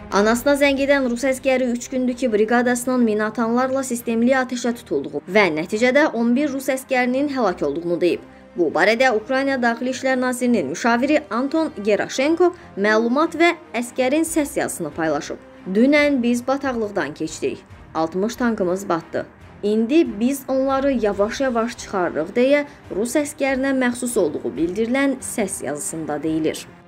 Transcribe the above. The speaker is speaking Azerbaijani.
Anasına zəng edən Rus əskəri 3 gündür ki, briqadasının minatanlarla sistemli atəşə tutulduğu və nəticədə 11 Rus əskərinin həlak olduğunu deyib. Bu barədə Ukrayna Daxili İşlər Nazirinin müşaviri Anton Gerashenko məlumat və əskərin səs yazısını paylaşıb. Dünən biz bataqlıqdan keçdik. 60 tankımız batdı. İndi biz onları yavaş-yavaş çıxarırıq deyə Rus əskərinə məxsus olduğu bildirilən səs yazısında deyilir.